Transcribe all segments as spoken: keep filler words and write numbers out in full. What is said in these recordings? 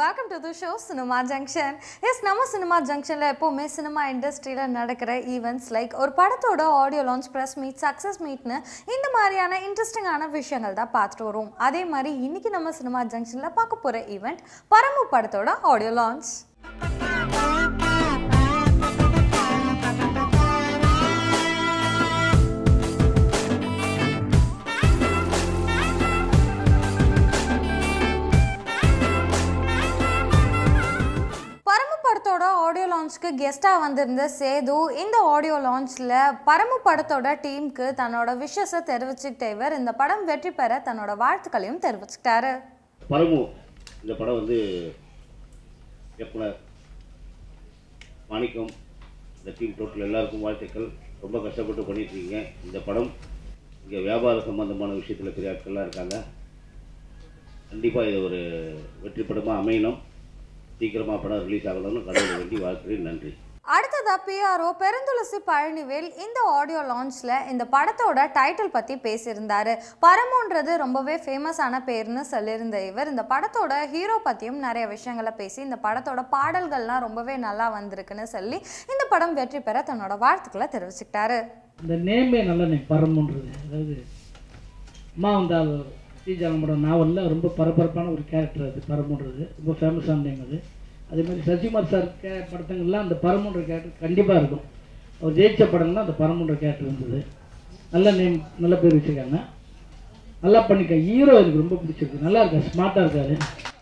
welcome to the show Cinema Junction. Yes, நம்ம Cinema Junctionல எப்பவுமே cinema இண்டஸ்ட்ரியில நடக்கிற ஈவெண்ட்ஸ் லைக் ஒரு படத்தோட audio launch, press meet, success மீட்னு இந்த மாதிரியான இன்ட்ரெஸ்டிங்கான விஷயங்கள் தான் பார்த்துட்டு வரோம். அதே மாதிரி இன்னைக்கு நம்ம சினிமா ஜங்ஷன்ல பார்க்க போற ஈவெண்ட் பரம்பு படத்தோட ஆடியோ லான்ச். ஆடியோ லான்ச்சுக்கு கெஸ்ட்டாக வந்திருந்த சேது இந்த ஆடியோ லான்ச்சில் பரம்பு படத்தோட டீமுக்கு தன்னோட விஷஸை தெரிவிச்சுக்கிட்ட இவர் இந்த படம் வெற்றி பெற தன்னோட வாழ்த்துக்களையும் தெரிவிச்சுக்கிட்டாரு. பரம்பு இந்த படம் வந்து இயக்குனர் மாணிக்கம், இந்த டீம் டோட்டல் எல்லாருக்கும் வாழ்த்துக்கள். ரொம்ப கஷ்டப்பட்டு பண்ணிட்டு இருக்கீங்க. இந்த படம் இங்கே வியாபார சம்பந்தமான விஷயத்தில் பெரிய ஆட்கள்லாம் இருக்காங்க. கண்டிப்பாக இது ஒரு வெற்றி படமாக அமையணும். சீக்கிரமாக படம் ரிலீஸ் ஆகணும்னு கடவுளை வேண்டி வாழ்த்துறேன். நன்றி. அடுத்ததா பிஆர்ஓ பெருந்துளசி பழனிவேல் இந்த ஆடியோ லான்ச்சில் இந்த படத்தோட டைட்டில் பற்றி பேசியிருந்தாரு. பரமுன்றது ரொம்பவே ஃபேமஸான பேர்னு சொல்லியிருந்த இவர் இந்த படத்தோட ஹீரோ பற்றியும் நிறைய விஷயங்களை பேசி இந்த படத்தோட பாடல்கள்லாம் ரொம்பவே நல்லா வந்திருக்குன்னு சொல்லி இந்த படம் வெற்றி பெற தன்னோட வாழ்த்துக்களை தெரிவிச்சுக்கிட்டாரு. இந்த நேமே நல்ல நேம் பரமுன்றது. அதாவது அம்மா வந்தால் ஸ்ரீஜானமோட நாவலில் ரொம்ப பரபரப்பான ஒரு கேரக்டர் அது. பரமுன்றது ரொம்ப ஃபேமஸான நேம் அது. அதே மாதிரி சசிகுமார் சார் கே படத்துங்கள்லாம் அந்த பரமுன்ற கேரக்டர் கண்டிப்பாக இருக்கும். அவர் ஜெயிச்ச படங்கள்லாம் அந்த பரமுன்ற கேரக்டர் இருந்தது. நல்ல நேம், நல்ல பேர் வச்சுருக்காங்க. நல்லா பண்ணிக்க. ஹீரோ எனக்கு ரொம்ப பிடிச்சிருக்கு. நல்லா இருக்கார், ஸ்மார்ட்டாக இருக்கார்,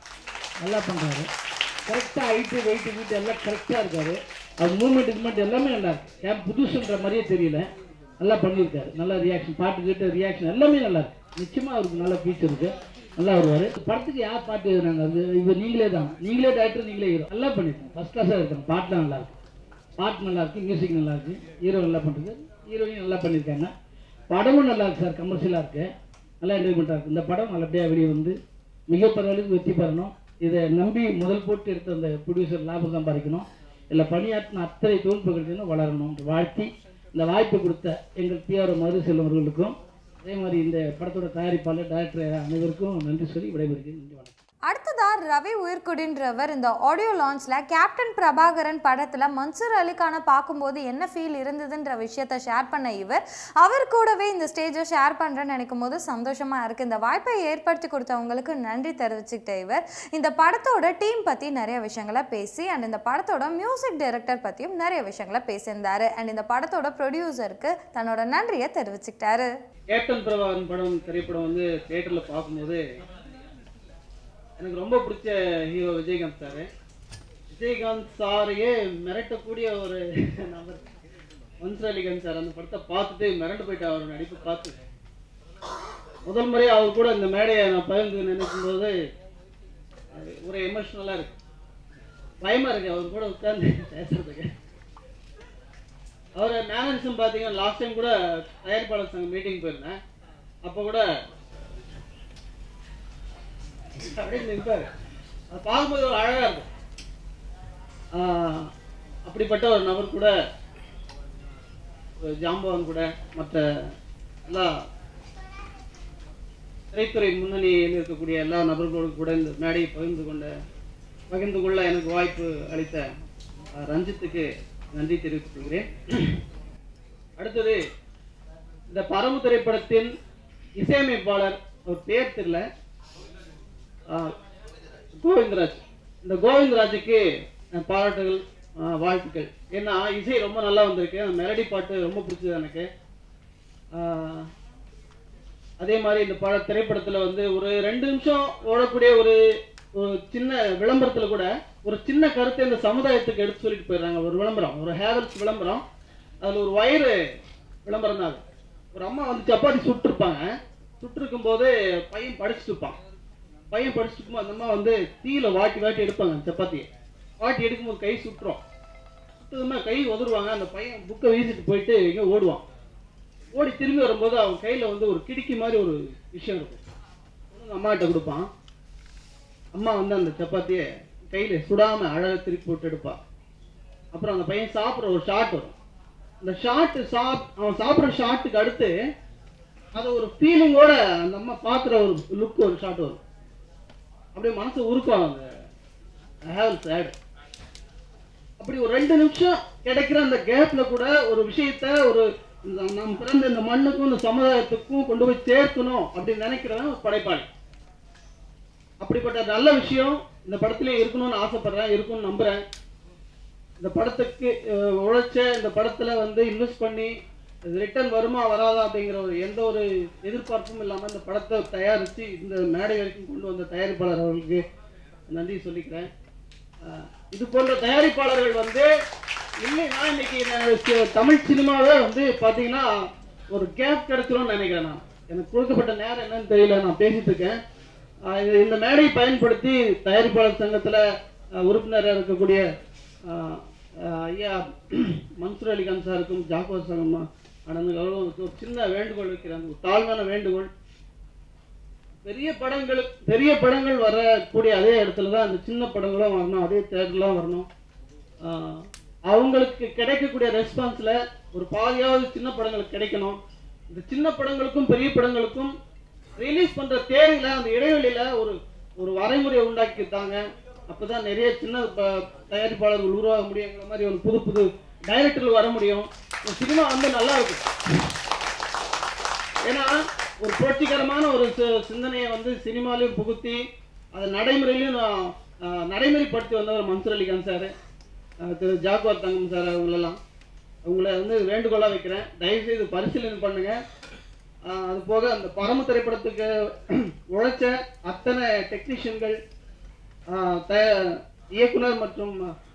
நல்லா பண்ணுறாரு. கரெக்டாக ஹைட்டு வெயிட்டு வீட்டு எல்லாம் கரெக்டாக இருக்கார். அவர் மூவ்மெண்ட் இதுமெண்ட் எல்லாமே நல்லா இருக்கு. ஏன் புதுசுன்ற மாதிரியே தெரியல. நல்லா பண்ணியிருக்காரு. நல்லா ரியாக்ஷன், பாட்டு கேட்டு ரியாக்ஷன் எல்லாமே நல்லா இருக்கு. நிச்சயமாக அவருக்கு நல்ல ஃபீச்சர் இருக்குது. நல்லா வருவார். படத்துக்கு யார் பாட்டு எழுதுனாங்க? அது இப்போ நீங்களே தான், நீங்களே டேரக்டர், நீங்களே ஹீரோ. நல்லா பண்ணியிருக்கேன். ஃபஸ்ட் கிளாஸாக இருக்காங்க. பாட்டுலாம் நல்லா இருக்கு, பாட்டு நல்லா இருக்குது, மியூசிக் நல்லா இருக்குது, ஹீரோ நல்லா பண்ணுறது, ஹீரோயின் நல்லா பண்ணியிருக்காங்க. படமும் நல்லா இருக்குது சார், கமர்ஷியலாக இருக்குது, நல்லா என்டர்டைன்மெண்ட்டாக இருக்குது. இந்த படம் நல்லபடியாக வெளியே வந்து மிகப்பெரிய அளவுக்கு வெற்றி பெறணும். இதை நம்பி முதல் போட்டு எடுத்த அந்த ப்ரொடியூசர் லாபம் சம்பாதிக்கணும். இல்லை பணியாற்றின அத்தனை தொழில்நுட்பங்களுக்கும் வளரணும் வாழ்த்தி இந்த வாய்ப்பு கொடுத்த எங்கள் பிஆர்ஓ மது செல்வர்களுக்கும், அதே மாதிரி இந்த படத்தோட தயாரிப்பாளர், டைரக்டர் அனைவருக்கும் நன்றி சொல்லி விடைபெறுகிறேன். நன்றி, வணக்கம். அடுத்ததா ரவி உயிர்குடின்றவர் இந்த ஆடியோ லான்ச்சில் கேப்டன் பிரபாகரன் படத்தில் மன்சூர் அலிகானை பார்க்கும்போது என்ன ஃபீல் இருந்ததுன்ற விஷயத்தை ஷேர் பண்ண இவர் அவர் கூடவே இந்த ஸ்டேஜை ஷேர் பண்ணுறேன்னு நினைக்கும் போது சந்தோஷமாக இருக்குது. இந்த வாய்ப்பை ஏற்படுத்தி கொடுத்தவங்களுக்கு நன்றி தெரிவிச்சுக்கிட்ட இவர் இந்த படத்தோட டீம் பற்றி நிறைய விஷயங்களை பேசி அண்ட் இந்த படத்தோட மியூசிக் டைரக்டர் பற்றியும் நிறைய விஷயங்களை பேசியிருந்தாரு. அண்ட் இந்த படத்தோட ப்ரொடியூசருக்கு தன்னோட நன்றியை தெரிவிச்சுக்கிட்டாரு. கேப்டன் பிரபாகரன் படம் திரைப்படம் வந்து தியேட்டரில் பார்க்கும்போது எனக்கு ரொம்ப பிடிச்ச ஹீரோ விஜயகாந்த் சார். விஜயகாந்த் சாரையே மிரட்டக்கூடிய ஒரு நபர் மன்சூர் அலிகான் சார். அந்த படத்தை பார்த்துட்டு மிரண்டு போயிட்டேன். அவர் நடிப்பு பார்த்து முதல் முறையாக அவர் கூட இந்த மேடையை நான் பகிர்ந்து நினைக்கும் போது ஒரு எமோஷ்னலாக இருக்கு, பயமாக இருக்கு அவர் கூட உட்கார்ந்து பேசுறதுக்கு. அவர் மேனரிசம் பார்த்தீங்கன்னா லாஸ்ட் டைம் கூட தயாரிப்பாளர் சங்கம் மீட்டிங் போயிருந்தேன். அப்போ கூட அப்படியே நிற்பாரு. அதை பார்க்கும்போது ஒரு அழகாக இருக்கும். அப்படிப்பட்ட ஒரு நபர் கூட, ஜாம்பவான் கூட, மற்ற எல்லா திரைத்துறை முன்னணியில் இருக்கக்கூடிய எல்லா நபர்களோடு கூட இந்த மேடையை பகிர்ந்து கொண்ட பகிர்ந்து கொள்ள எனக்கு வாய்ப்பு அளித்த ரஞ்சித்துக்கு நன்றி தெரிவித்துக் கொள்கிறேன். அடுத்தது இந்த பரம்பு திரைப்படத்தின் இசையமைப்பாளர், ஒரு பேர் தெரியல, கோவிந்தராஜ். இந்த கோவிந்தராஜுக்கு பாராட்டுகள், வாழ்த்துக்கள். ஏன்னா இசை ரொம்ப நல்லா வந்திருக்கு. அந்த மெலடி பாட்டு ரொம்ப பிடிச்சது எனக்கு. அதே மாதிரி இந்த பட திரைப்படத்தில் வந்து ஒரு ரெண்டு நிமிஷம் ஓடக்கூடிய ஒரு ஒரு சின்ன விளம்பரத்தில் கூட ஒரு சின்ன கருத்தை இந்த சமுதாயத்துக்கு எடுத்து சொல்லிட்டு போயிடுறாங்க. ஒரு விளம்பரம், ஒரு ஹேவல்ஸ் விளம்பரம், அதில் ஒரு வயிறு விளம்பரம் தான். ஒரு அம்மா வந்து சப்பாத்தி சுட்டுருப்பாங்க. சுட்டுருக்கும் போது பையன் படிச்சுட்டு இருப்பான். பையன் படிச்சுட்டு அந்த அம்மா வந்து தீயில வாட்டி வாட்டி எடுப்பாங்க. சப்பாத்தியை வாட்டி எடுக்கும்போது கை சுட்டுரும். சுட்டதுமா கை உதருவாங்க. அந்த பையன் புக்கை வீசிட்டு போயிட்டு இங்கே ஓடுவான். ஓடி திரும்பி வரும்போது அவன் கையில் வந்து ஒரு கிடுக்கி மாதிரி ஒரு விஷயம் இருக்கும். அம்மாகிட்ட கொடுப்பான். அம்மா வந்து அந்த சப்பாத்தியை கையில் சுடாமல் அழகாக திருப்பி போட்டு எடுப்பான். அப்புறம் அந்த பையன் சாப்பிட்ற ஒரு ஷாட் வரும். அந்த ஷாட்டு சாப் அவன் சாப்பிட்ற ஷாட்டுக்கு அடுத்து அதை ஒரு ஃபீலிங்கோட அந்த அம்மா பார்க்குற ஒரு லுக், ஒரு ஷாட் வரும். அப்படியே மனசு உருக்கும். அந்த ஹேவல்ஸ் ஆட். அப்படி ஒரு ரெண்டு நிமிஷம் கிடைக்கிற அந்த கேப்ல கூட ஒரு விஷயத்த ஒரு நாம் பிறந்த இந்த மண்ணுக்கும் இந்த சமுதாயத்துக்கும் கொண்டு போய் சேர்க்கணும் அப்படின்னு நினைக்கிறவன் ஒரு படைப்பாளி. அப்படிப்பட்ட நல்ல விஷயம் இந்த படத்திலே இருக்கணும்னு ஆசைப்படுறேன், இருக்கும்னு நம்புறேன். இந்த படத்துக்கு உழைச்ச இந்த படத்துல வந்து இன்வெஸ்ட் பண்ணி ரிட்டர்ன் வருமா வராதா அப்படிங்கிற ஒரு எந்த ஒரு எதிர்பார்ப்பும் இல்லாமல் இந்த படத்தை தயாரித்து இந்த மேடை வரைக்கும் கொண்டு வந்த தயாரிப்பாளர் அவர்களுக்கு நன்றி சொல்லிக்கிறேன். இது போன்ற தயாரிப்பாளர்கள் வந்து இல்லைன்னா இன்னைக்கு தமிழ் சினிமாவே வந்து பார்த்தீங்கன்னா ஒரு கேப் கிடைச்சிரும்னு நினைக்கிறேன். நான் எனக்கு கொடுக்கப்பட்ட நேரம் என்னன்னு தெரியல, நான் பேசிட்டு இருக்கேன். இந்த மேடையை பயன்படுத்தி தயாரிப்பாளர் சங்கத்தில் உறுப்பினராக இருக்கக்கூடிய ஐயா மன்சூர் அலிகான் சாருக்கும் ஜாக்கோர் சங்கம் அண்ணனுக்கும் ஒரு சின்ன வேண்டுகோள் வைக்கிறேன், ஒரு தாழ்வான வேண்டுகோள். பெரிய படங்கள் பெரிய படங்கள் வரக்கூடிய அதே இடத்துல தான் அந்த சின்ன படங்களும் வரணும், அதே தேட்டர்லாம் வரணும். அவங்களுக்கு கிடைக்கக்கூடிய ரெஸ்பான்ஸில் ஒரு பாதியாவது சின்ன படங்களுக்கு கிடைக்கணும். இந்த சின்ன படங்களுக்கும் பெரிய படங்களுக்கும் ரிலீஸ் பண்ணுற தேவையில் அந்த இடைவெளியில் ஒரு ஒரு வரைமுறையை உண்டாக்கிட்டாங்க. அப்போ தான் நிறைய சின்ன தயாரிப்பாளர்கள் உருவாக முடியுங்கிற மாதிரி ஒரு புது புது டைரக்டர்கள் வர முடியும். சினிமா வந்து நல்லா இருக்கும். ஏன்னா ஒரு புரட்சிகரமான ஒரு சிந்தனையை வந்து சினிமாலையும் புகுத்தி அதை நடைமுறையிலையும் நடைமுறைப்படுத்தி வந்தவர் Mansoor Alikhan sir, Thiru Jaguar Thangam sir, அவங்களெல்லாம் அவங்கள வந்து வேண்டுகோளாக வைக்கிறேன், தயவுசெய்து பரிசீலனை பண்ணுங்க. அது போக அந்த பரம திரைப்படத்துக்கு உழைச்ச அத்தனை டெக்னீஷியன்கள், இயக்குனர் மற்றும்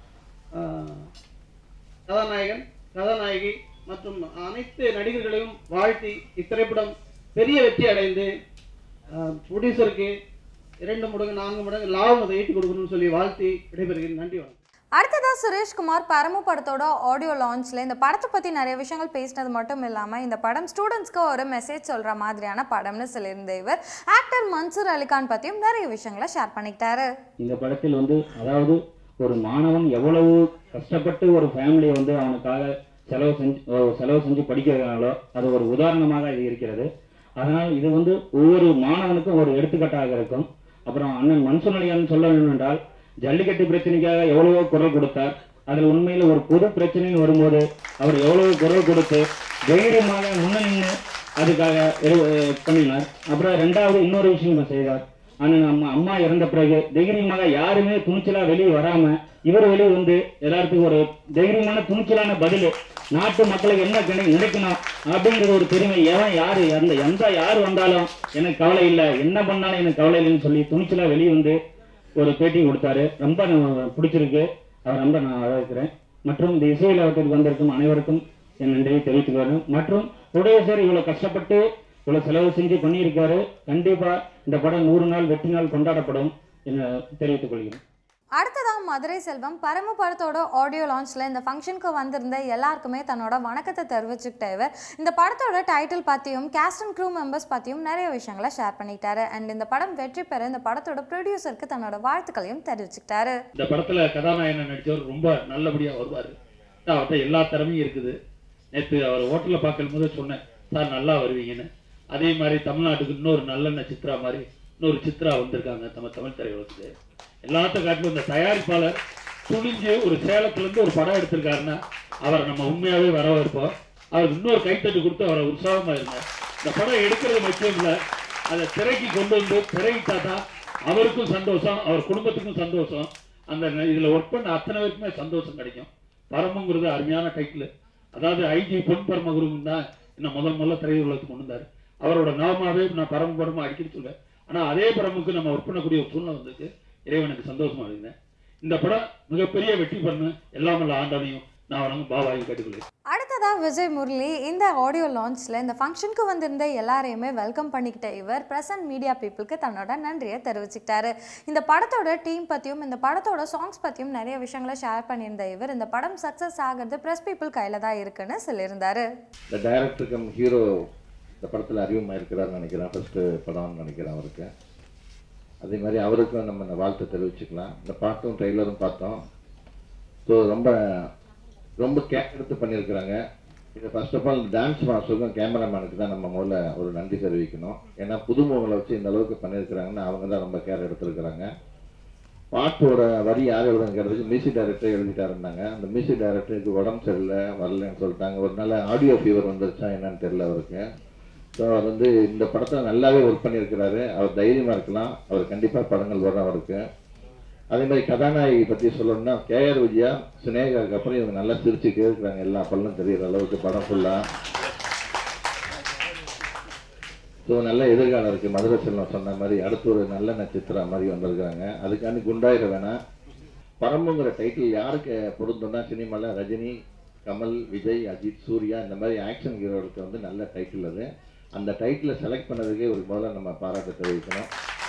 கதாநாயகன் கதாநாயகி மற்றும் அனைத்து நடிகர்களையும் வாழ்த்தி இத்திரைப்படம் பெரிய வெற்றி அடைந்து ப்ரொடியூசருக்கு இரண்டு மடங்கு நான்கு மடங்கு லாபம் அதை ஈட்டி கொடுக்கணும்னு சொல்லி வாழ்த்தி விடைபெறுகிறேன். நன்றி, வணக்கம். அடுத்ததா சுரேஷ்குமார் பரமு படத்தோட ஆடியோ லான்ச்ல இந்த படத்தை பற்றி நிறைய விஷயங்கள் பேசினது மட்டும் இல்லாமல் இந்த படம் ஸ்டூடெண்ட்ஸ்க்கு ஒரு மெசேஜ் சொல்கிற மாதிரியான படம்னு சொல்லியிருந்த இவர் ஆக்டர் மன்சூர் அலிகான் பற்றியும் நிறைய விஷயங்களை ஷேர் பண்ணிக்கிட்டாரு. இந்த படத்தில் வந்து அதாவது ஒரு மாணவன் எவ்வளவு கஷ்டப்பட்டு ஒரு ஃபேமிலியை வந்து அவனுக்காக செலவு செஞ்சு செலவு செஞ்சு படிக்கிறாங்களோ அது ஒரு உதாரணமாக இது இருக்கிறது. அதனால் இது வந்து ஒவ்வொரு மாணவனுக்கும் ஒரு எடுத்துக்காட்டாக இருக்கும். அப்புறம் அண்ணன் மன்சூர் அலிகான் சொல்ல வேண்டும் என்றால் ஜல்லிக்கட்டு பிரச்சனைக்காக எவ்வளவோ குரல் கொடுத்தார். அதில் உண்மையில் ஒரு பொது பிரச்சனைன்னு வரும்போது அவர் எவ்வளவு குரல் கொடுத்து தைரியமாக முன்ன நின்று அதுக்காக பண்ணினார். அப்புறம் ரெண்டாவது இன்னொரு விஷயம் செய்தார். அண்ணன் அம்மா அம்மா இறந்த பிறகு தைரியமாக யாருமே துணிச்சலா வெளியே வராம இவர் வெளியே வந்து எல்லாத்துக்கும் ஒரு தைரியமான துணிச்சலான பதில், நாட்டு மக்களுக்கு என்ன கிடைக்கணும் அப்படிங்கிற ஒரு பெருமை, எவன் யாரு அந்த எந்த யார் வந்தாலும் எனக்கு கவலை இல்லை, என்ன பண்ணாலும் எனக்கு கவலை இல்லைன்னு சொல்லி துணிச்சலா வெளியே வந்து ஒரு பேட்டி கொடுத்தாரு. ரொம்ப பிடிச்சிருக்கு, அவர் ரொம்ப நான் வரவேற்கிறேன். மற்றும் இந்த இசையிலவற்றிற்கு வந்திருக்கும் அனைவருக்கும் என் நன்றியை தெரிவித்துக்கிறேன். மற்றும் ப்ரொடியூசர் இவ்வளவு கஷ்டப்பட்டு இவ்வளவு செலவு செஞ்சு பண்ணியிருக்காரு. கண்டிப்பா இந்த படம் நூறு நாள் வெற்றி நாள் கொண்டாடப்படும் என தெரிவித்துக் கொள்கிறேன். அடுத்ததாக மதுரை செல்வம் பரமு படத்தோட ஆடியோ லான்ச்சில் இந்த ஃபங்க்ஷனுக்கு வந்திருந்த எல்லாருக்குமே தன்னோட வணக்கத்தை தெரிவிச்சுக்கிட்ட இவர் இந்த படத்தோட டைட்டில் பற்றியும் கேஸ்ட் அண்ட் க்ரூ மெம்பர்ஸ் பற்றியும் நிறைய விஷயங்களை ஷேர் பண்ணிக்கிட்டாரு. அண்ட் இந்த படம் வெற்றி பெற இந்த படத்தோட ப்ரொடியூசருக்கு தன்னோட வாழ்த்துக்களையும் தெரிவிச்சுக்கிட்டாரு. இந்த படத்தில் கதாநாயகன் நடித்தவர் ரொம்ப நல்லபடியாக வருவார், அவர்கிட்ட எல்லா திறமையும் இருக்குது. நேற்று அவர் ஹோட்டலில் பார்க்கும் போது சொன்னேன், சார் நல்லா வருவீங்கன்னு. அதே மாதிரி தமிழ்நாட்டுக்கு இன்னொரு நல்லெண்ண சித்ரா மாதிரி இன்னொரு சித்ரா வந்திருக்காங்க நம்ம தமிழ் திரையுலகத்துக்கு. எல்லாத்த காட்டிலும் இந்த தயாரிப்பாளர் துணிஞ்சு ஒரு சேலத்துலேருந்து ஒரு படம் எடுத்திருக்காருன்னா அவரை நம்ம உண்மையாகவே வரவேற்போம். அவருக்கு இன்னொரு கைத்தட்டு கொடுத்து அவரை உற்சாகமாக இருங்க. இந்த படம் எடுக்கிறது முக்கியம் இல்லை, அதை திரைக்கு கொண்டு வந்து திரையிட்டா தான் அவருக்கும் சந்தோஷம், அவர் குடும்பத்துக்கும் சந்தோஷம், அந்த இதில் ஒர்க் பண்ண அத்தனை பேருக்குமே சந்தோஷம் கிடைக்கும். பரமுங்கிறது அருமையான டைட்டில். அதாவது ஐஜி பொன் பரமகுருன்னு தான் இன்னும் முதல் முதல்ல திரையுலகத்துக்கு கொண்டு வந்தார். அவரோட நாமாவே நான் பரம பரம அடிக்கடி சொல்லுவேன். ஆனால் அதே பரமுக்கு நம்ம ஒர்க் பண்ணக்கூடிய ஒரு சூழ்நிலை வந்துருக்கு. இறைவனுக்கு சந்தோஷமா இருந்தேன். இந்த படம் மிகப்பெரிய வெற்றி பண்ணு எல்லாமல்ல ஆண்டவனையும் நான் வணங்கும் பாபாவையும் கேட்டுக்கொள்கிறேன். அடுத்ததா விஜய் முரளி இந்த ஆடியோ லான்ச்சில் இந்த ஃபங்க்ஷனுக்கு வந்திருந்த எல்லாரையுமே வெல்கம் பண்ணிக்கிட்ட இவர் பிரசன்ட் மீடியா பீப்புளுக்கு தன்னோட நன்றியை தெரிவிச்சுக்கிட்டாரு. இந்த படத்தோட டீம் பற்றியும் இந்த படத்தோட சாங்ஸ் பற்றியும் நிறைய விஷயங்களை ஷேர் பண்ணியிருந்த இவர் இந்த படம் சக்ஸஸ் ஆகிறது ப்ரெஸ் பீப்புள் கையில் தான் இருக்குன்னு சொல்லியிருந்தாரு. இந்த டைரக்டருக்கு ஹீரோ இந்த படத்தில் அறிமுகமாக இருக்கிறாருன்னு நினைக்கிறேன். ஃபர்ஸ்ட் படம்னு நினைக்கிறேன் அவருக்கு. அதே மாதிரி அவருக்கும் நம்ம இந்த வாழ்த்தை தெரிவிச்சுக்கலாம். இந்த பாட்டும் ட்ரெய்லரும் பார்த்தோம். ஸோ ரொம்ப ரொம்ப கேர் எடுத்து பண்ணியிருக்கிறாங்க. இது ஃபர்ஸ்ட் ஆஃப் ஆல் டான்ஸ் மாஸ்டருக்கும் கேமராமேனுக்கு தான் நம்ம முதல்ல ஒரு நன்றி தெரிவிக்கணும். ஏன்னா புதுமுகங்களை வச்சு இந்த அளவுக்கு பண்ணியிருக்கிறாங்கன்னா அவங்க தான் ரொம்ப கேர் எடுத்துருக்கிறாங்க. பாட்டோட வரி யார் எழுதுங்கிறதுக்கு மியூசிக் டைரக்டர் எழுதிட்டாருந்தாங்க. அந்த மியூசிக் டைரக்டருக்கு உடம்பு சரியில்லை வரலன்னு சொல்லிட்டாங்க. ஒரு நாள் ஆடியோ ஃபீவர் வந்துருச்சா என்னன்னு தெரியல அவருக்கு. ஸோ அவர் வந்து இந்த படத்தில் நல்லாவே ஒர்க் பண்ணியிருக்கிறாரு. அவர் தைரியமாக இருக்கலாம். அவர் கண்டிப்பாக படங்கள் வரும் அவருக்கு. அதே மாதிரி கதாநாயகி பற்றி சொல்லணும்னா கேஆர் விஜயா சினேகாவுக்கு அப்புறம் இவங்க நல்லா சிரிச்சுட்டே இருக்கிறாங்க. எல்லா பல்லும் தெரிகிற அளவுக்கு படம் ஃபுல்லாக. ஸோ நல்ல எதிர்காலம் இருக்குது. மதுரை செல்வம் சொன்ன மாதிரி அடுத்து ஒரு நல்ல நட்சத்திரம் மாதிரி வந்திருக்காங்க. அதுக்காண்டி குண்டாயிர வேணாம். பரம்புங்கிற டைட்டில் யாருக்கு பொருந்தோம்னா சினிமாவில் ரஜினி, கமல், விஜய், அஜித், சூர்யா இந்த மாதிரி ஆக்ஷன் ஹீரோவுக்கு வந்து நல்ல டைட்டில் அது. அந்த டைட்டிலை செலக்ட் பண்ணதுக்கே ஒரு முதல்ல நம்ம பாராட்டு தெரிவிக்கணும்.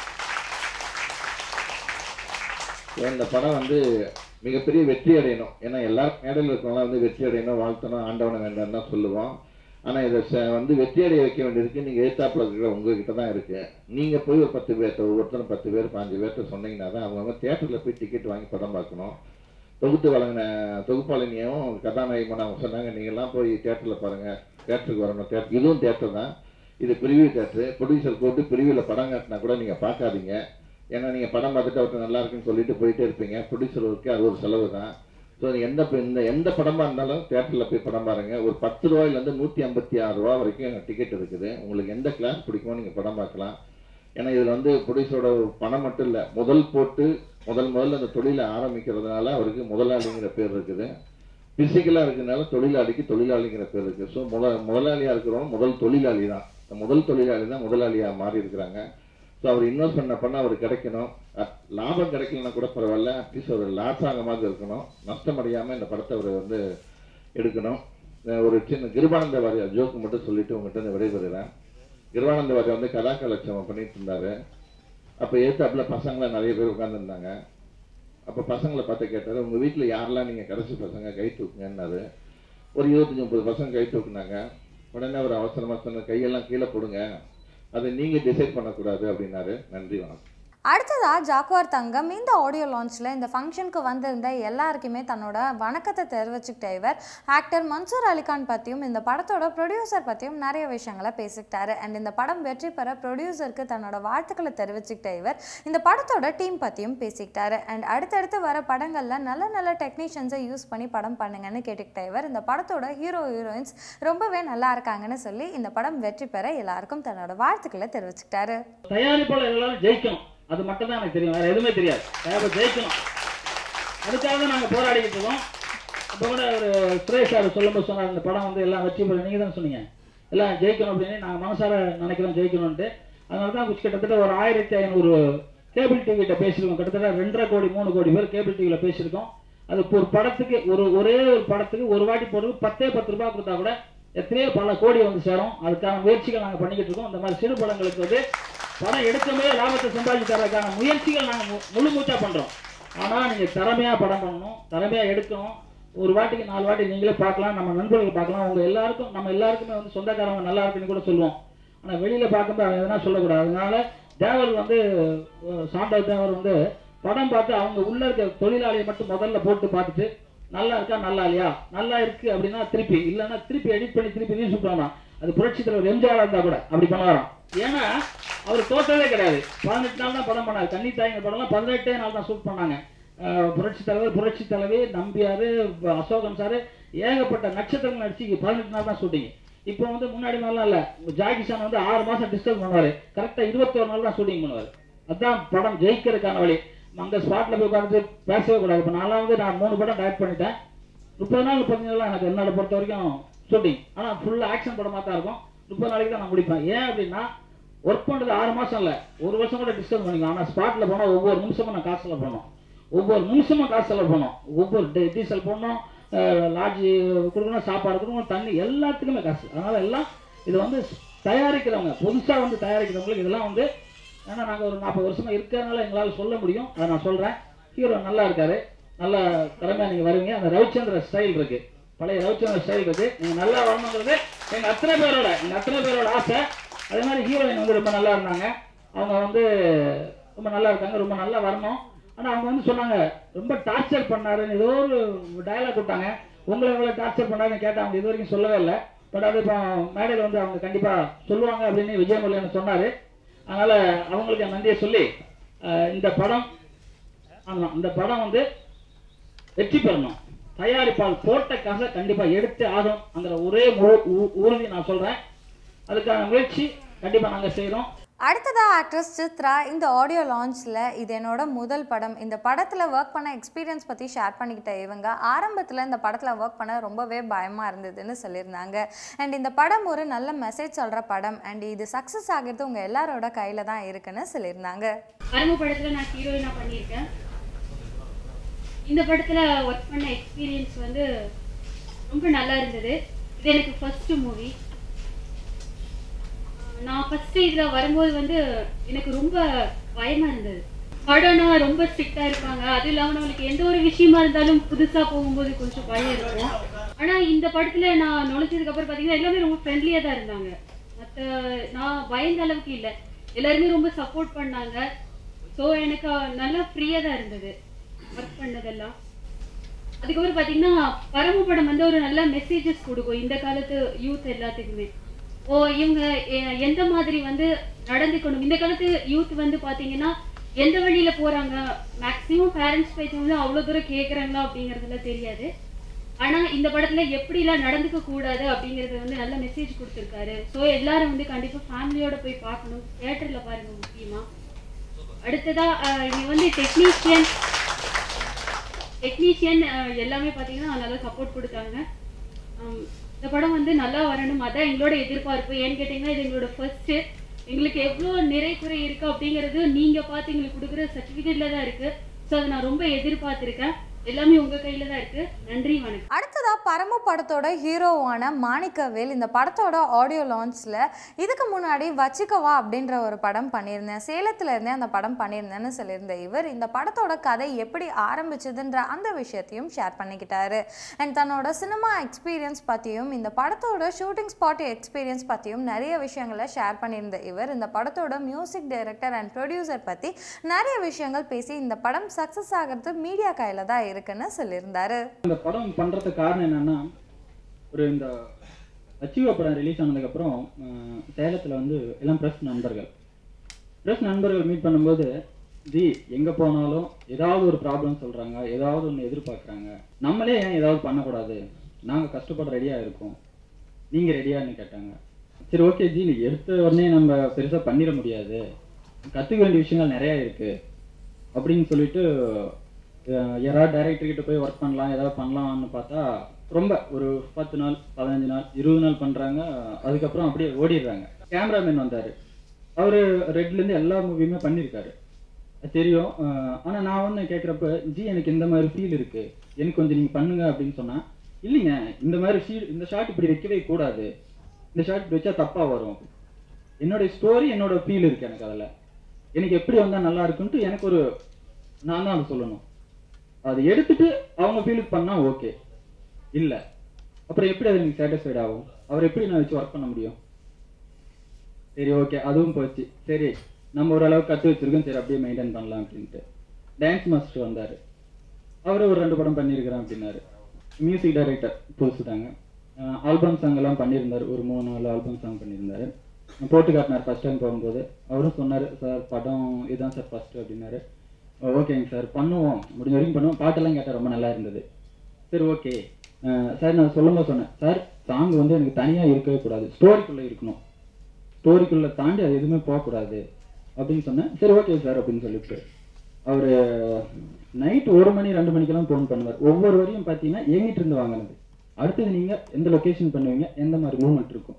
இந்த படம் வந்து மிகப்பெரிய வெற்றி அடையணும். ஏன்னா எல்லாரும் மேடையில் இருக்கவங்களாம் வந்து வெற்றி அடையணும், வாழ்த்தணும், ஆண்டவனை வேண்டாம் தான் சொல்லுவோம். ஆனால் இதை வந்து வெற்றி அடைய வைக்க வேண்டியிருக்கு நீங்கள் எழுத்தாப்பில் இருக்கிற உங்ககிட்ட தான் இருக்குது. நீங்கள் போய் ஒரு பத்து பேர்த்த ஒவ்வொருத்தரும் பத்து பேர் பாஞ்சு பேர்த்த சொன்னீங்கன்னா தான் அவங்க தேட்டரில் போய் டிக்கெட் வாங்கி படம் பார்க்கணும். தொகுத்து வழங்கின தொகுப்பாளினியும் கதாநாயகமான அவங்க சொன்னாங்க நீங்கள்லாம் போய் தேட்டரில் பாருங்கள், தேட்டருக்கு வரணும். தேட்டர் இதுவும் தேட்டர் தான். இது பிரிவியூ தேட்டரு. ப்ரொடியூசர் போட்டு பிரிவியூவில் படம் காட்டினா கூட நீங்கள் பார்க்காதீங்க. ஏன்னா நீங்கள் படம் பார்த்துட்டு அவர்கிட்ட நல்லா இருக்குன்னு சொல்லிட்டு போயிட்டே இருப்பீங்க. ப்ரொடியூசர் ஒர்க்கு அது ஒரு செலவு தான். ஸோ எந்த இந்த எந்த படமாக இருந்தாலும் தேட்டரில் போய் படம் பாருங்கள். ஒரு பத்து ரூபாயிலேருந்து நூற்றி ஐம்பத்தி ஆறு ரூபா வரைக்கும் டிக்கெட் இருக்குது. உங்களுக்கு எந்த கிளாஸ் பிடிக்குமோ நீங்கள் படம் பார்க்கலாம். ஏன்னா இதில் வந்து ப்ரொடியூசரோட பணம் மட்டும் இல்லை, முதல் போட்டு முதல் முதல்ல அந்த தொழிலை ஆரம்பிக்கிறதுனால அவருக்கு முதலாளிங்கிற பேர் இருக்குது. பிசிக்கலாக இருக்கிறதுனால தொழிலாளிக்கு தொழிலாளிங்கிற பேர் இருக்குது. ஸோ முத முதலாளியாக இருக்கிறவங்க முதல் தொழிலாளி தான். முதல் தொழிலாளி தான் முதலாளியாக மாறி இருக்கிறாங்க. ஸோ அவர் இன்வெஸ்ட் பண்ண பண்ண அவர் கிடைக்கணும். லாபம் கிடைக்கலன்னா கூட பரவாயில்ல, அட்லீஸ்ட் ஒரு லாஸ் ஆக மாதிரி இருக்கணும். நஷ்டம் அடையாமல் இந்த படத்தை அவர் வந்து எடுக்கணும். ஒரு சின்ன கிருபானந்த வாரியார் ஜோக்கு மட்டும் சொல்லிட்டு உங்கள்கிட்ட விடைபெறுகிறேன். கிருபானந்த வாரியார் வந்து கதாகலட்சம் பண்ணிட்டு இருந்தார். அப்போ ஏற்றாப்புல பசங்களாம் நிறைய பேர் உட்காந்துருந்தாங்க. அப்போ பசங்களை பார்த்து கேட்டார், உங்கள் வீட்டில் யாரெல்லாம் நீங்கள் கடைசி பசங்க கை தூக்குங்கன்னாரு. ஒரு இருபத்தஞ்சி முப்பது பசங்க கை தூக்குனாங்க. உடனே அவர் அவசரமாக சொன்ன கையெல்லாம் கீழே போடுங்க, அதை நீங்கள் டிசைட் பண்ணக்கூடாது அப்படின்னாரு. நன்றி, வணக்கம். அடுத்ததா ஜாக்குவார் தங்கம் இந்த ஆடியோ லான்ச்சில் இந்த ஃபங்க்ஷனுக்கு வந்திருந்த எல்லாருக்குமே தன்னோட வணக்கத்தை தெரிவிச்சுக்கிட்ட இவர் ஆக்டர் மன்சூர் அலிகான் பற்றியும் இந்த படத்தோட ப்ரொடியூசர் பற்றியும் நிறைய விஷயங்களை பேசிக்கிட்டாரு. அண்ட் இந்த படம் வெற்றி பெற ப்ரொடியூசருக்கு தன்னோட வாழ்த்துக்களை தெரிவிச்சுக்கிட்ட இவர் இந்த படத்தோட டீம் பற்றியும் பேசிக்கிட்டாரு. அண்ட் அடுத்தடுத்து வர படங்களில் நல்ல நல்ல டெக்னீஷியன்ஸை யூஸ் பண்ணி படம் பண்ணுங்கன்னு கேட்டுக்கிட்ட இவர் இந்த படத்தோட ஹீரோ ஹீரோயின்ஸ் ரொம்பவே நல்லா இருக்காங்கன்னு சொல்லி இந்த படம் வெற்றி பெற எல்லாருக்கும் தன்னோட வாழ்த்துக்களை தெரிவிச்சுக்கிட்டாரு. தயாரிப்பாளர் எல்லாரும் ஜெயிக்கணும், அது மட்டும் தான் எனக்கு தெரியும், வேறு எதுவுமே தெரியாது. தேவை ஜெயிக்கணும், அதுக்காக தான் நாங்கள் போராடிக்கிட்டு இருக்கோம். இப்போ கூட ஒரு சுரேஷ் சார் சொல்லும்போது சொன்னார், இந்த படம் வந்து எல்லாம் வெற்றி பெற நீங்கள் தான் சொன்னீங்க, எல்லாம் ஜெயிக்கணும் அப்படின்னு. நாங்கள் மனசார நினைக்கிறோம் ஜெயிக்கணும்ன்ட்டு. அதனால தான் கிட்டத்தட்ட ஒரு ஆயிரத்தி ஐநூறு கேபிள் டிவிகிட்ட பேசியிருக்கோம். கிட்டத்தட்ட ரெண்டரை கோடி மூணு கோடி பேர் கேபிள் டிவியில் பேசியிருக்கோம். அது ஒரு படத்துக்கு ஒரு ஒரே ஒரு படத்துக்கு ஒரு வாட்டி போடுறது பத்தே பத்து ரூபாய் கொடுத்தா கூட எத்தனையோ பல கோடி வந்து சேரும். அதுக்கான முயற்சிகள் நாங்கள் பண்ணிக்கிட்டு இருக்கோம். இந்த மாதிரி சிறு படங்களுக்கு வந்து படம் எடுக்கும்போது லாபத்தை சம்பாதிச்சு தரதுக்கான முயற்சிகள் நாங்கள் முழு மூச்சா பண்ணுறோம். ஆனால் நீங்கள் திறமையாக படம் பண்ணணும், திறமையாக எடுக்கணும். ஒரு வாட்டிக்கு நாலு வாட்டி நீங்களே பார்க்கலாம், நம்ம நண்பர்கள் பார்க்கலாம். உங்கள் எல்லாருக்கும் நம்ம எல்லாருக்குமே வந்து சொந்தக்காரங்க நல்லா இருக்குன்னு கூட சொல்லுவோம். ஆனால் வெளியில் பார்க்கும்போது எதனா சொல்லக்கூடாது. அதனால தேவர் வந்து சாண்டவர் தேவர் வந்து படம் பார்த்து அவங்க உள்ள இருக்க தொழிலாளியை மட்டும் முதல்ல போட்டு பார்த்துட்டு நல்லா இருக்கா நல்லா இல்லையா, நல்லா இருக்கு அப்படின்னா திருப்பி, இல்லைன்னா திருப்பி எடிட் பண்ணி திருப்பி ரீ ஷூட் பண்ணலாம். அது புரட்சி தலைவர் எம்ஜிஆர் இருந்தா கூட அப்படி பண்ணுவாராம். ஏன்னா அவர் தோற்றவே கிடையாது. பதினெட்டு நாள் தான் படம் பண்ணாரு. கன்னி தாய்ங்க படம்லாம் பதினெட்டே நாள் தான் ஷூட் பண்ணாங்க. புரட்சி தலைவர், புரட்சி தலைவி, நம்பியாரு, அசோகன் சாரு, ஏகப்பட்ட நட்சத்திரங்கள் நடிச்சு பதினெட்டு நாள் தான் ஷூட்டிங். இப்போ வந்து முன்னாடி மாதிரிலாம் இல்லை. ஜாகிசான் வந்து ஆறு மாசம் டிஸ்டர்ப் பண்ணுவாரு, கரெக்டாக இருபத்தோரு நாள் தான் ஷூட்டிங் பண்ணுவார். அதுதான் படம் ஜெயிக்கிறதுக்கான வழி. அங்கே ஸ்பாட்டில் போய் உட்காந்து பேசவே கூடாது. இப்போ நான்லாம் வந்து நான் மூணு படம் டைரக்ட் பண்ணிட்டேன். முப்பது நாள் முப்பத்தஞ்சு நாள் எனக்கு என்னோட பொறுத்த வரைக்கும் ஷூட்டிங். ஆனால் ஃபுல்லாக ஆக்ஷன் படமாக தான் இருக்கும். முப்பது நாளைக்கு தான் நான் முடிப்பேன். ஏன் அப்படின்னா ஒர்க் பண்ணுறது ஆறு மாதம் இல்லை, ஒரு வருஷம் கூட டிஸ்டர்ப் பண்ணிக்கலாம். ஆனால் ஸ்பாட்டில் போனால் ஒவ்வொரு நிமிஷமும் நான் காசு செலவு பண்ணணும், ஒவ்வொரு நிமிஷமும் காசு செலவு பண்ணணும், ஒவ்வொரு டீசல் போடணும், லாட்ஜி கொடுக்கணும், சாப்பாடு கொடுக்கணும், தண்ணி, எல்லாத்துக்குமே காசு. அதனால் எல்லாம் இது வந்து தயாரிக்கிறவங்க, புதுசாக வந்து தயாரிக்கிறவங்களுக்கு இதெல்லாம் வந்து, ஏன்னா நாங்கள் ஒரு நாற்பது வருஷமாக இருக்கிறதுனால எங்களால் சொல்ல முடியும். அதை நான் சொல்கிறேன். ஹீரோ நல்லா இருக்காரு, நல்ல திறமையாக நீங்கள் வருவீங்க. அந்த ரவிச்சந்திர ஸ்டைல் இருக்குது, பழைய ரவிச்சந்திர ஸ்டைல் இருக்குது. நீங்கள் நல்லா வரணுங்கிறது எங்கள் அத்தனை பேரோட எங்கள் அத்தனை பேரோட ஆசை. அதே மாதிரி ஹீரோயின் வந்து ரொம்ப நல்லா இருந்தாங்க. அவங்க வந்து ரொம்ப நல்லா இருக்காங்க, ரொம்ப நல்லா வரணும். ஆனால் அவங்க வந்து சொன்னாங்க ரொம்ப டார்ச்சர் பண்ணாருன்னு ஏதோ ஒரு டயலாக் கொடுத்தாங்க. உங்களை எவ்வளோ டார்ச்சர் பண்ணாருன்னு கேட்டால் அவங்க இது வரைக்கும் சொல்லவே இல்லை. பட் அது இப்போ மேடையில் வந்து அவங்க கண்டிப்பாக சொல்லுவாங்க அப்படின்னு விஜயமுருகன் சொன்னார். அதனால் அவங்களுக்கு நன்றியை சொல்லி இந்த படம் ஆமாம், இந்த படம் வந்து வெற்றி பெறணும். தயாரிப்பால் போட்ட காசை கண்டிப்பாக எடுத்து ஆகும் அங்கிற ஒரே முழு உறுதி நான் சொல்கிறேன். அதுக்கான முயற்சி கண்டிப்பாக நாங்கள் செய்கிறோம். அடுத்ததாக ஆக்ட்ரஸ் சித்ரா இந்த ஆடியோ லான்ச்சில் இது என்னோட முதல் படம், இந்த படத்தில் ஒர்க் பண்ண எக்ஸ்பீரியன்ஸ் பற்றி ஷேர் பண்ணிக்கிட்ட இவங்க ஆரம்பத்தில் இந்த படத்தில் ஒர்க் பண்ண ரொம்பவே பயமாக இருந்ததுன்னு சொல்லியிருந்தாங்க. அண்ட் இந்த படம் ஒரு நல்ல மெசேஜ் சொல்கிற படம் அண்ட் இது சக்ஸஸ் ஆகிறது உங்கள் எல்லாரோட கையில் தான் இருக்குன்னு சொல்லியிருந்தாங்க. பரமு படத்தில் நான் ஹீரோயினாக பண்ணியிருக்கேன். இந்த படத்தில் ஒர்க் பண்ண எக்ஸ்பீரியன்ஸ் வந்து ரொம்ப நல்லா இருந்தது. இது எனக்கு ஃபஸ்ட்டு மூவி. நான் ஃபஸ்ட்டு இதில் வரும்போது வந்து எனக்கு ரொம்ப பயமாக இருந்தது. படம்னா ரொம்ப ஸ்ட்ரிக்டாக இருப்பாங்க, அது இல்லாமல் நம்மளுக்கு எந்த ஒரு விஷயமா இருந்தாலும் புதுசாக போகும்போது கொஞ்சம் பயம் இருக்கும். ஆனால் இந்த படத்தில் நான் நுழைச்சதுக்கப்புறம் பார்த்தீங்கன்னா எல்லாமே ரொம்ப ஃப்ரெண்ட்லியாக தான் இருந்தாங்க. மற்ற நான் பயந்த அளவுக்கு இல்லை, எல்லாருமே ரொம்ப சப்போர்ட் பண்ணாங்க. ஸோ எனக்கு நல்லா ஃப்ரீயாக தான் இருந்தது ஒர்க் பண்ணதெல்லாம். அதுக்கப்புறம் பார்த்தீங்கன்னா பரமு படம் வந்து ஒரு நல்ல மெசேஜஸ் கொடுக்கும் இந்த காலத்து யூத் எல்லாத்துக்குமே. ஓ இவங்க எந்த மாதிரி வந்து நடந்துக்கணும், இந்த காலத்து யூத் வந்து பார்த்தீங்கன்னா எந்த வழியில் போகிறாங்க, மேக்ஸிமம் பேரண்ட்ஸ் பேச்சு வந்து அவ்வளோ தூரம் கேட்குறாங்களா அப்படிங்கிறதுலாம் தெரியாது. ஆனால் இந்த படத்தில் எப்படிலாம் நடந்துக்க கூடாது அப்படிங்கிறது வந்து நல்ல மெசேஜ் கொடுத்துருக்காரு. ஸோ எல்லாரும் வந்து கண்டிப்பாக ஃபேமிலியோட போய் பார்க்கணும், தியேட்டரில் பாருங்கள் முக்கியமாக. அடுத்ததாக இங்கே வந்து டெக்னீஷியன் டெக்னீஷியன் எல்லாமே பார்த்தீங்கன்னா நல்லா சப்போர்ட் கொடுத்தாங்க. இந்த படம் வந்து நல்லா வரணும், அதான் எங்களோட எதிர்பார்ப்பு. ஏன்னு கேட்டிங்கன்னா இது எங்களோட ஃபர்ஸ்ட்டு. எங்களுக்கு எவ்வளோ நிறை குறை இருக்குது அப்படிங்கிறது நீங்கள் பார்த்து எங்களுக்கு கொடுக்குற சர்டிஃபிகேட்டில் தான் இருக்குது. ஸோ அதை நான் ரொம்ப எதிர்பார்த்துருக்கேன். எல்லாமே உங்கள் கையில் தான் இருக்குது. நன்றி, வணக்கம். அடுத்ததாக பரமு படத்தோட ஹீரோவான மாணிக்கவேல் இந்த படத்தோட ஆடியோ லான்ச்சில் இதுக்கு முன்னாடி வச்சிக்கவா அப்படின்ற ஒரு படம் பண்ணியிருந்தேன், சேலத்தில் இருந்தே அந்த படம் பண்ணியிருந்தேன்னு சொல்லியிருந்த இவர் இந்த படத்தோட கதை எப்படி ஆரம்பிச்சதுன்ற அந்த விஷயத்தையும் ஷேர் பண்ணிக்கிட்டாரு. அண்ட் தன்னோட சினிமா எக்ஸ்பீரியன்ஸ் பற்றியும் இந்த படத்தோட ஷூட்டிங் ஸ்பாட் எக்ஸ்பீரியன்ஸ் பற்றியும் நிறைய விஷயங்களை ஷேர் பண்ணியிருந்த இவர் இந்த படத்தோட மியூசிக் டைரக்டர் அண்ட் ப்ரொடியூசர் பற்றி நிறைய விஷயங்கள் பேசி இந்த படம் சக்ஸஸ் ஆகிறது மீடியா கையில் தான் இருக்குன்னு சொல்லியிருந்தாரு. இந்த படம் பண்றதுக்கு காரணம் என்னன்னா, ஒரு இந்த அச்சீவா படம் ரிலீஸ் ஆனதுக்கப்புறம் சேலத்தில் வந்து எல்லாம் ப்ரெஸ் நண்பர்கள் ப்ரெஸ் நண்பர்கள் மீட் பண்ணும்போது ஜி எங்கே போனாலும் ஏதாவது ஒரு ப்ராப்ளம் சொல்கிறாங்க, ஏதாவது ஒன்று எதிர்பார்க்குறாங்க, நம்மளே ஏன் ஏதாவது பண்ணக்கூடாது, நாங்கள் கஷ்டப்பட ரெடியாக இருக்கோம், நீங்கள் ரெடியான்னு கேட்டாங்க. சரி ஓகே ஜி, நீ எடுத்த உடனே நம்ம பெருசாக பண்ணிட முடியாது, கற்றுக்க வேண்டிய விஷயங்கள் நிறையா இருக்குது அப்படின்னு சொல்லிட்டு யாராவது டைரக்டர்கிட்ட போய் ஒர்க் பண்ணலாம் ஏதாவது பண்ணலாம்னு பார்த்தா ரொம்ப ஒரு பத்து நாள் பதினஞ்சு நாள் இருபது நாள் பண்ணுறாங்க. அதுக்கப்புறம் அப்படியே ஓடிடுறாங்க. கேமராமேன் வந்தார், அவர் ரெட்லேருந்து எல்லா மூவியுமே பண்ணியிருக்காரு தெரியும். ஆனால் நான் வந்து கேட்குறப்ப ஜி எனக்கு இந்த மாதிரி ஃபீல் இருக்குது, எனக்கு கொஞ்சம் நீங்கள் பண்ணுங்க அப்படின்னு சொன்னால், இல்லைங்க இந்த மாதிரி ஃபீல் இந்த ஷாட் இப்படி வைக்கவே கூடாது, இந்த ஷாட் இப்படி வச்சா தப்பாக வரும், என்னுடைய ஸ்டோரி என்னோட ஃபீல் இருக்குது எனக்கு, அதில் எனக்கு எப்படி வந்தால் நல்லா இருக்குன்ட்டு எனக்கு ஒரு நான் தான் அதை சொல்லணும். அதை எடுத்துட்டு அவங்க ஃபீலுக்கு பண்ணால் ஓகே, இல்லை அப்புறம் எப்படி அது எனக்கு சாட்டிஸ்ஃபைட் ஆகும், அவர் எப்படி நான் வச்சு ஒர்க் பண்ண முடியும். சரி ஓகே அதுவும் போச்சு. சரி நம்ம ஓரளவுக்கு கற்று வச்சிருக்கோம், சரி அப்படியே மெயின்டைன் பண்ணலாம் அப்படின்ட்டு டான்ஸ் மாஸ்டர் வந்தார், அவரு ஒரு ரெண்டு படம் பண்ணியிருக்கிறேன் அப்படின்னாரு. மியூசிக் டைரக்டர் புதுசு தாங்க, ஆல்பம் சாங் எல்லாம் பண்ணியிருந்தார், ஒரு மூணு நாலு ஆல்பம் சாங் பண்ணியிருந்தாரு. போட்டு காட்டினார் ஃபர்ஸ்ட் டைம் போகும்போது. அவரும் சொன்னார் சார் படம் இதுதான் சார் ஃபர்ஸ்ட் அப்படின்னாரு. ஓகேங்க சார் பண்ணுவோம், முடிஞ்ச வரைக்கும் பண்ணுவோம். பாட்டெல்லாம் கேட்டால் ரொம்ப நல்லா இருந்தது. சரி ஓகே சார், நான் சொல்லும்போது சொன்னேன் சார் சாங் வந்து எனக்கு தனியாக இருக்கவே கூடாது, ஸ்டோரிக்குள்ளே இருக்கணும், ஸ்டோரிக்குள்ளே தாண்டி அது எதுவுமே போகக்கூடாது அப்படின்னு சொன்னேன். சரி ஓகே சார் அப்படின்னு சொல்லிட்டு அவர் நைட் ஒரு மணி ரெண்டு மணிக்கெல்லாம் ஃபோன் பண்ணுவார். ஒவ்வொரு வரையும் பார்த்தீங்கன்னா எங்கிட்ட இருந்து வாங்கினது, அடுத்தது நீங்கள் எந்த லொக்கேஷன் பண்ணுவீங்க, எந்த மாதிரி மூவ்மெண்ட் இருக்கும்,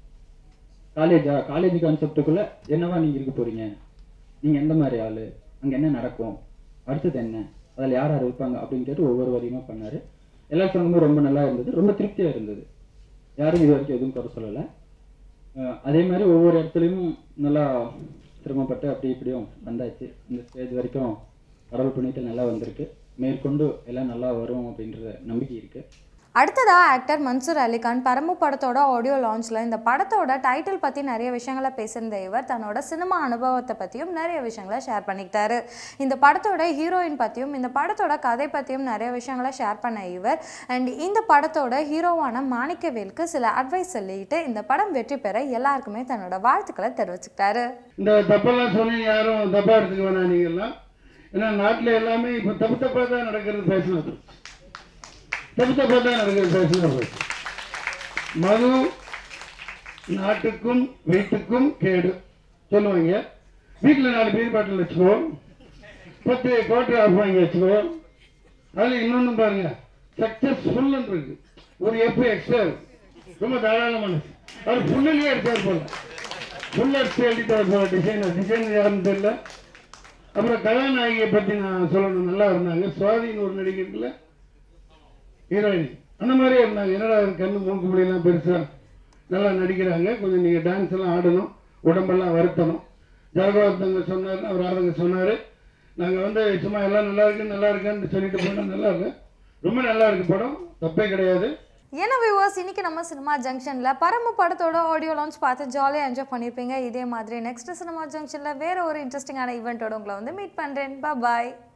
காலேஜா காலேஜ் கான்செப்டுக்குள்ளே என்னவா நீங்கள் இருக்க போகிறீங்க, நீங்கள் எந்த மாதிரி ஆள், அங்கே என்ன நடக்கும், அடுத்தது என்ன, அதில் யார் யார் இருப்பாங்க அப்படின்னு கேட்டு ஒவ்வொரு வரையுமா பண்ணார். எல்லா சாங்குமே ரொம்ப நல்லா இருந்தது, ரொம்ப திருப்தியாக இருந்தது, யாரும் இது வரைக்கும் எதுவும் குறை சொல்லலை. அதே மாதிரி ஒவ்வொரு இடத்துலையும் நல்லா சிரமப்பட்டு அப்படி இப்படியும் வந்தாச்சு. இந்த ஸ்டேஜ் வரைக்கும் கடவுள் பண்ணிட்டு நல்லா வந்திருக்கு, மேற்கொண்டு எல்லாம் நல்லா வரும் அப்படின்ற நம்பிக்கை இருக்குது. அடுத்ததாக ஆக்டர் மன்சூர் அலிகான் பரமு படத்தோட ஆடியோ லான்ச்சில் இந்த படத்தோட டைட்டில் பற்றி நிறைய விஷயங்களை பேசியிருந்த இவர் தன்னோட சினிமா அனுபவத்தை பற்றியும் நிறைய விஷயங்களை ஷேர் பண்ணிக்கிட்டாரு. இந்த படத்தோட ஹீரோயின் பற்றியும் இந்த படத்தோட கதை பற்றியும் நிறைய விஷயங்களை ஷேர் பண்ண இவர் அண்ட் இந்த படத்தோட ஹீரோவான மாணிக்கவேலுக்கு சில அட்வைஸ் சொல்லிட்டு இந்த படம் வெற்றி பெற எல்லாருக்குமே தன்னோட வாழ்த்துக்களை தெரிவிச்சுக்கிட்டாரு. இந்த தப்பெல்லாம் சொல்லி யாரும் தப்பா எடுத்துக்க வேணாம். நீங்கள்லாம் ஏன்னா நாட்டில் எல்லாமே இப்போ தப்பு தப்பாக தான் நடக்கிறது பேசணும், தப்பு தப்பாக தான் நடக்கிறது பேசணும். மது நாட்டுக்கும் வீட்டுக்கும் கேடு சொல்லுவாங்க. வீட்டில் நாலு பீர் பாட்டில் வச்சுக்கோ, பத்து குவார்டர் ஆஃப் வாங்கி வச்சுக்கோ. அதில் இன்னொன்று பாருங்க, சக்சஸ்ஃபுல்னு இருக்கு, ஒரு எஃப் எக்ஸ்ட்ரா இருக்கு. ரொம்ப தாராளமான அவர் ஃபுல்லையே எடுத்தார் போல, ஃபுல் அடிச்சு எழுதிட்டார் போல. டிசைனர் டிசைன் யாருன்னு தெரியல. அப்புறம் கதாநாயகியை பற்றி நான் சொல்லணும், நல்லா இருந்தாங்க. சுவாதின்னு ஒரு நடிகர்ல ஹீரோயின் அந்த மாதிரியே இருந்தாங்க. என்னடா கண்ணு மூக்கு பிள்ளைலாம் பெருசா நல்லா நடிக்கிறாங்க. கொஞ்சம் நீங்கள் டான்ஸ் எல்லாம் ஆடணும், உடம்பெல்லாம் வருத்தணும். ஜனகார்த்தங்க சொன்னார், அவர் ஆளுங்க சொன்னார், நாங்கள் வந்து சும்மா எல்லாம் நல்லா இருக்கு நல்லா இருக்குன்னு சொல்லிட்டு போனால் நல்லா இருக்கு. ரொம்ப நல்லா இருக்கு படம், தப்பே கிடையாது. ஏன்னா வியூவர்ஸ், இன்னைக்கு நம்ம சினிமா ஜங்ஷனில் பரம படத்தோட ஆடியோ லான்ச் பார்த்து ஜாலியாக என்ஜாய் பண்ணியிருப்பீங்க. இதே மாதிரி நெக்ஸ்ட் சினிமா ஜங்ஷனில் வேறு ஒரு இன்ட்ரெஸ்டிங்கான ஈவெண்ட்டோட உங்களை வந்து மீட் பண்ணுறேன். பாய்.